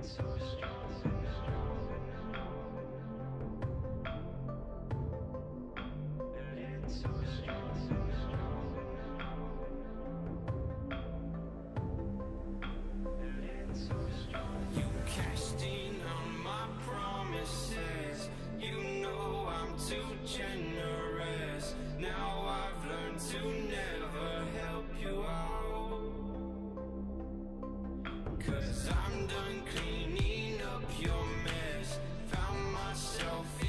Generous. Now I've learned to never help you out, 'cause I'm done cleaning up your mess. Found myself